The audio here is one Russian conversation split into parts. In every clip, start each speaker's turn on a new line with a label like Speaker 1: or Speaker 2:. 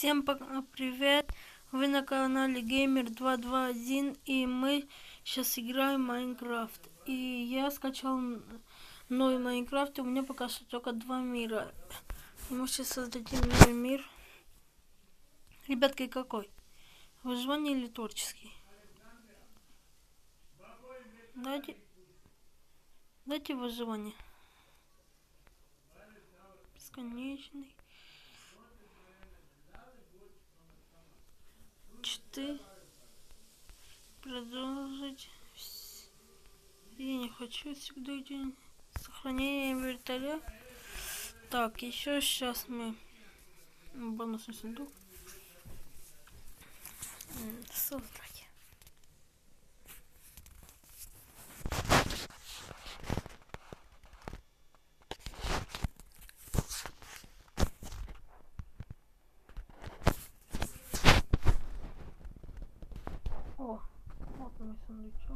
Speaker 1: Всем привет! Вы на канале Геймер 221, и мы сейчас играем в Маин Крафт. И я скачал новый Маин Крафт, и у меня пока что только 2 мира. И мы сейчас создадим новый мир. Ребятки, какой? Выживание или творческий? Дайте выживание. Бесконечный. 4. Продолжить. Я не хочу всегда день. Сохранение инвентаря. Так, еще сейчас мы бонусный сундук создать. О, вот мой сундучок.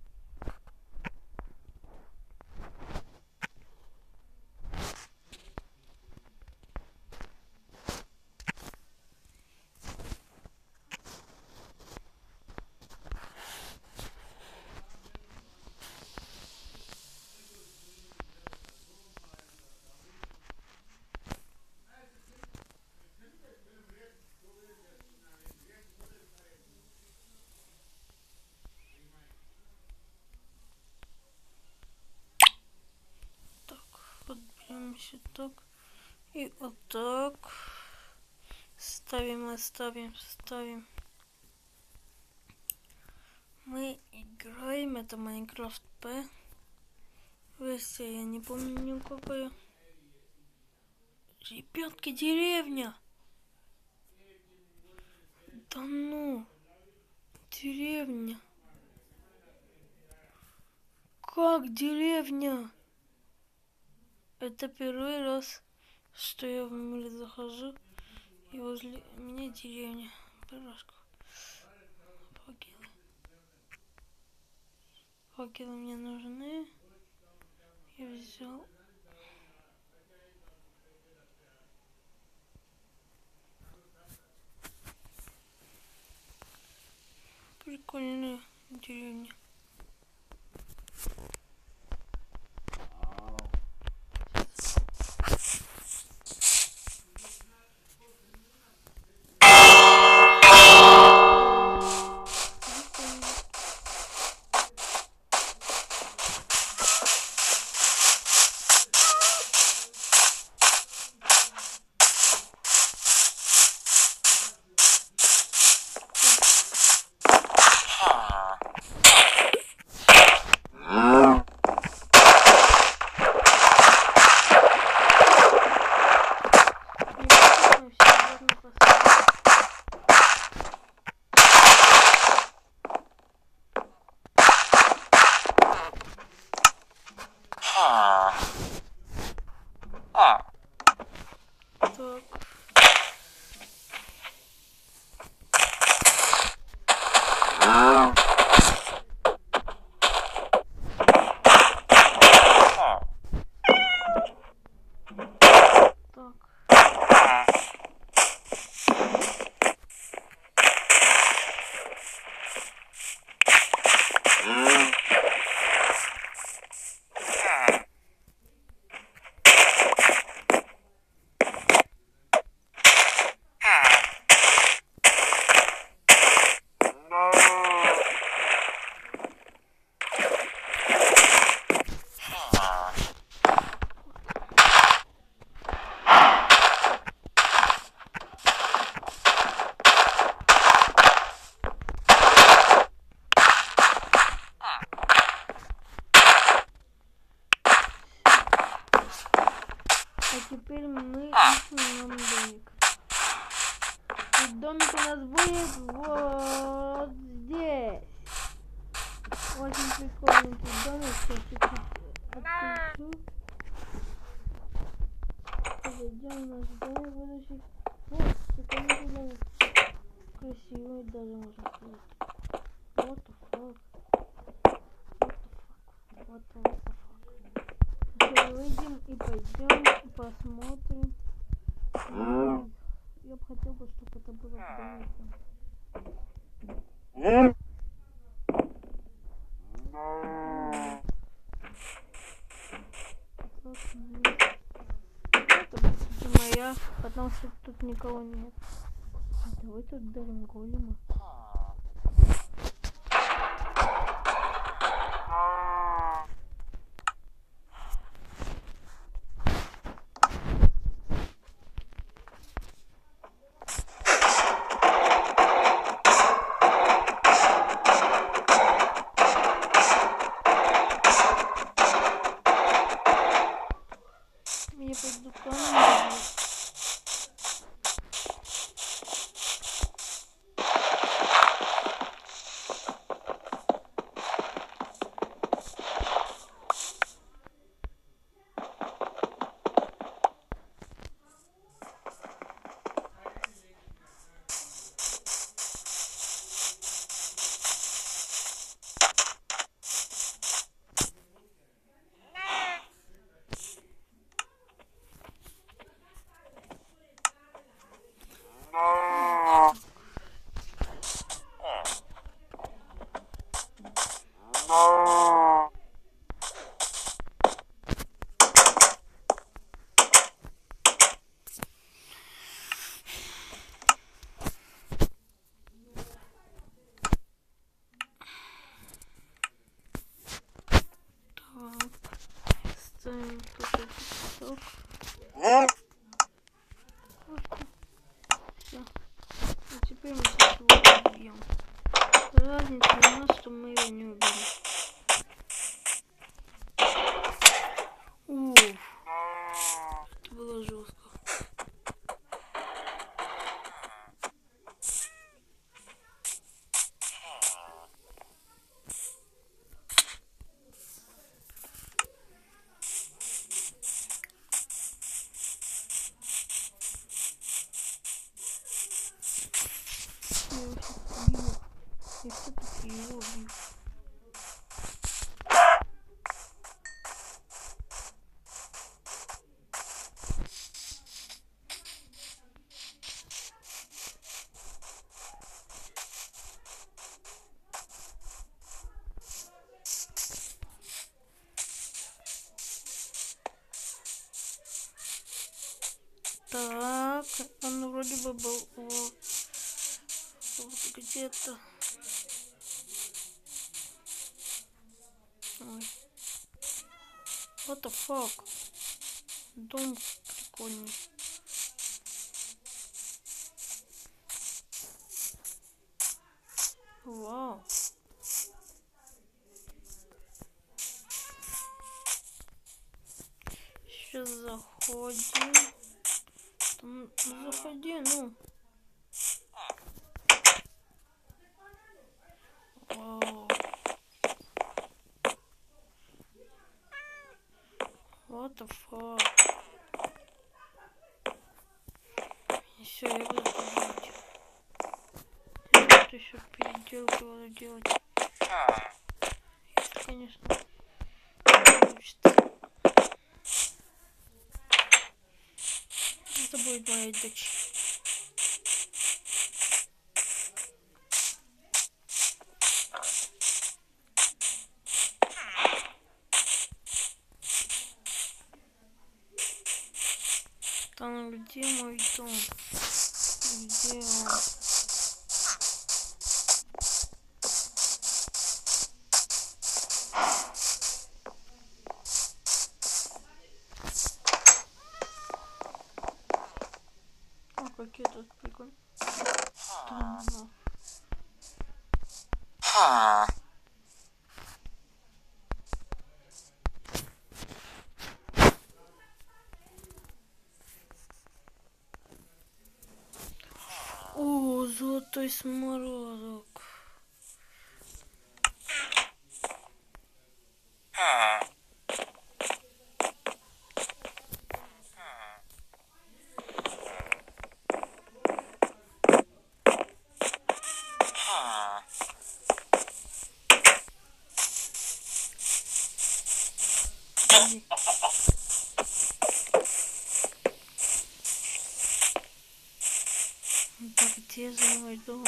Speaker 1: Подберемся так и вот так ставим. Мы играем, это Майнкрафт П. Версия я не помню какая. Ребятки, деревня. Да ну, деревня. Как деревня? Это первый раз, что я в мир захожу, и возле меня деревня. Пирожка. Факелы мне нужны. Я взял. Прикольная деревня. Теперь мы ищем нам домик. И домик у нас будет вот здесь. Очень прикольный домик. Сейчас отключу. Зайдем в наш домик будущий. Вот, прикольный домик. Красивый даже, можно сказать. What the fuck? What the fuck? Выйдем и пойдем посмотрим. Я бы хотел бы, чтобы это было граница. Это будет моя, потому что тут никого нет. Давай тут дарим голема. Я пойду к камню. Ставим тут этот песок. Все. И теперь мы сейчас его убьем. Разница у нас, что мы его не убили. Уф. Это было жестко. Я все-таки его убью. Так, он вроде бы был вот где-то. Ой. What the fuck? Дом прикольный. Вау. Сейчас заходим. Там, заходи, ну. Вау. What the fuck? И все, я буду ходить. Я тут еще переделки буду делать. Если, конечно, получится. Это будет моя дочь. Там где мой дом? Где он? О, какие тут прикольные. О, золотой смородок. Где за мой дом?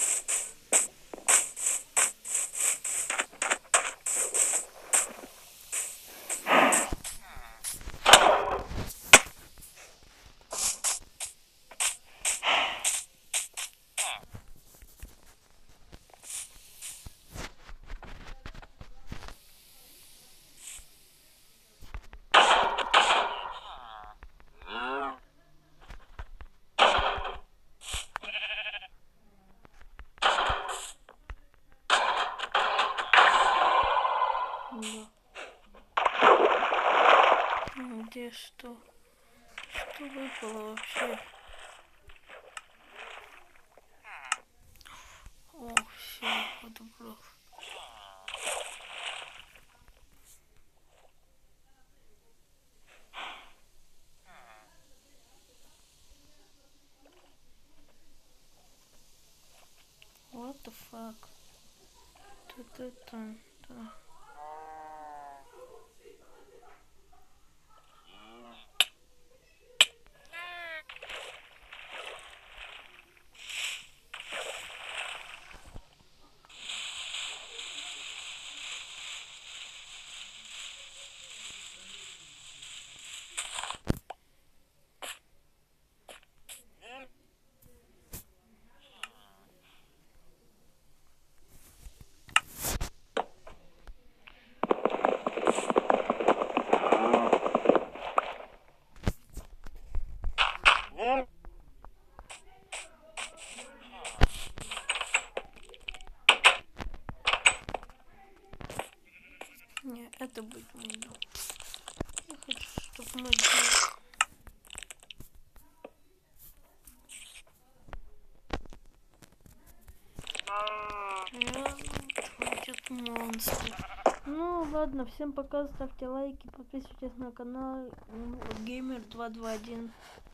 Speaker 1: Где что? Что выпало вообще? О, все, подобрал. What the fuck? Тут это, да. Не, это будет мой дом. Я хочу, чтобы мой дом... Будет монстр. Ну ладно, всем пока, ставьте лайки, подписывайтесь на канал Геймер 221.